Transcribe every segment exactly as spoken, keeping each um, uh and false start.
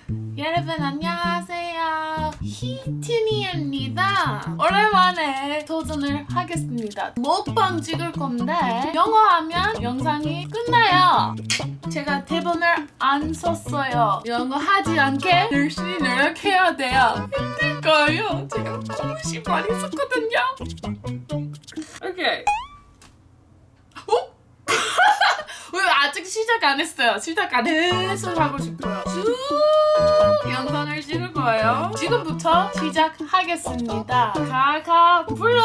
여러분 안녕하세요. 히트니입니다. 오랜만에 도전을 하겠습니다. 먹방 찍을 건데 영어 하면 영상이 끝나요. 제가 대본을 안 썼어요. 영어 하지 않게 열심히 노력해야 돼요. 힘들 거예요. 제가 공시 많이 썼거든요. 오케이. 어? 왜 아직 시작 안 했어요? 시작 안 해서 하고 싶어요. 쭉 영상을 찍을 거예요. 지금부터 시작하겠습니다. 가가 불러.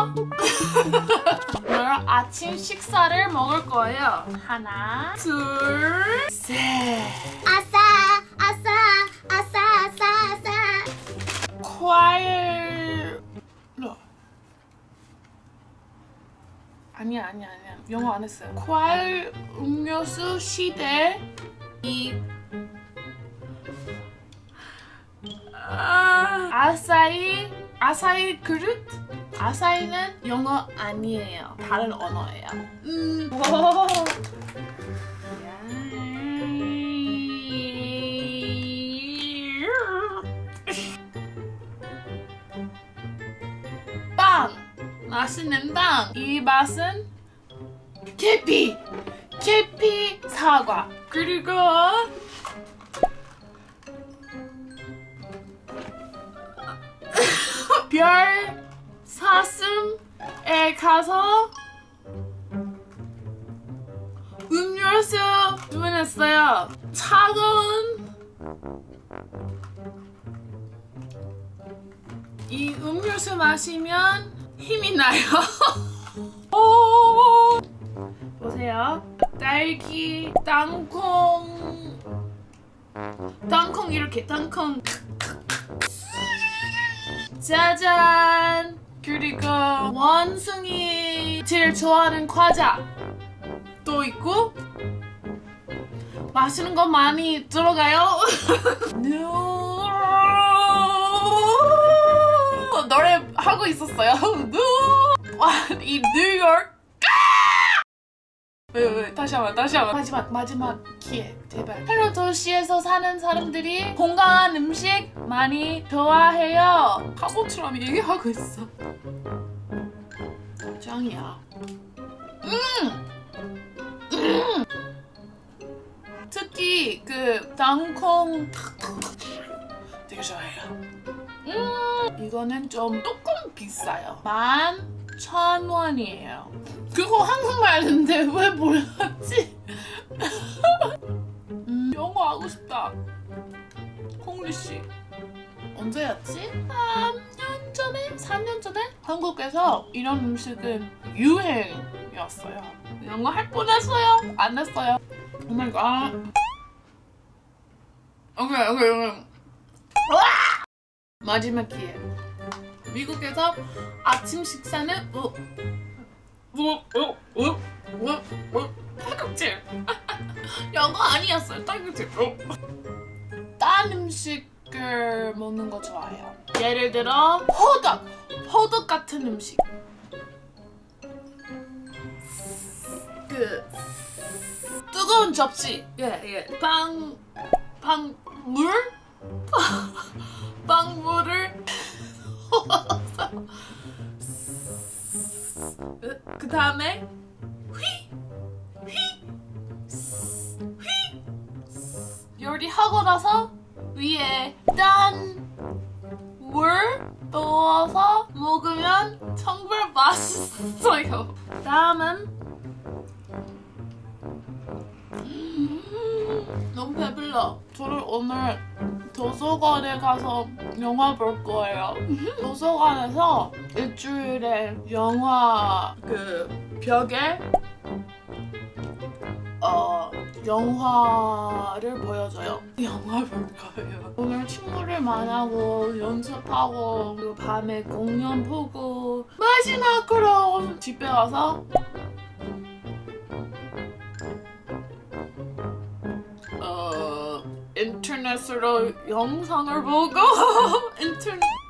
오늘 아침 식사를 먹을 거예요. 하나, 둘, 셋. 아싸 아싸 아싸 아싸 아싸 과일. 아니야 아니야 아니야 영어 안 했어요. 과일 음료수 시대 이 아, 아사히 아사히 그릇? 아사히는 영어 아니에요. 다른 언어예요. 음. 빵! 맛있는 빵! 이 맛은 계피! 계피 사과! 그리고 별 사슴에 가서 음료수 주문했어요. 차가운 이 음료수 마시면 힘이 나요. 오 보세요. 딸기, 땅콩, 땅콩 이렇게 땅콩. 짜잔! 그리고 원숭이 제일 좋아하는 과자 또 있고 맛있는 거 많이 들어가요. 노래 하고 있었어요. 와, 이 뉴욕. 왜, 왜, 다시 한번, 다시 한번. 마지막, 마지막 기회, 제발. 헬로 도시에서 사는 사람들이 건강한 음식 많이 좋아해요. 바보처럼 얘기하고 있어. 짱이야. 음! 음! 특히 그 땅콩 되게 좋아해요. 음! 이거는 좀 조금 비싸요. 만 천 원이에요. 그거 한국말인데 왜 몰랐지? 음, 영어 하고 싶다. 콩리씨. 언제였지? 삼 년 전에? 삼 년 전에? 한국에서 이런 음식은 유행이었어요. 영어 할 뻔했어요. 안 했어요. 오 마이 갓. 오케이 오케이 오케이. 마지막 기회. 미국에서 아침 식사는 뭐 뭐, 뭐, 뭐, 뭐, 뭐, 딸꾹질. 영어 아니었어요, 딸꾹질. 딴 음식을 먹는 거 좋아해요. 예를 들어 호떡, 호떡 같은 음식. 그 뜨거운 접시, 예, 예, 빵, 빵 물, 빵 물을 그 다음에 휘! 휘! 휘! 요리하고 나서 위에 짠! 물 넣어서 먹으면 정말 맛있어요. 다음은 음, 너무 배불러. 저를 오늘 도서관에 가서 영화 볼 거예요. 도서관에서 일주일에 영화 그 벽에 어 영화를 보여줘요. 영화 볼 거예요. 오늘 친구를 만나고 연습하고 그리고 밤에 공연 보고 마지막으로 집에 와서 어 인터넷으로 영상을 보고 인터넷